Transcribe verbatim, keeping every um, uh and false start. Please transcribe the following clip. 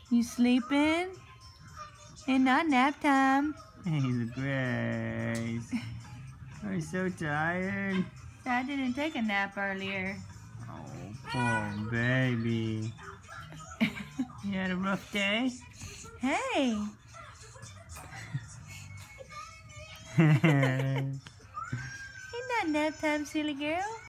You sleeping? It's not nap time. Hazel Grace. I'm so tired. I didn't take a nap earlier. Oh, poor baby. You had a rough day? Hey! Ain't not nap time, silly girl.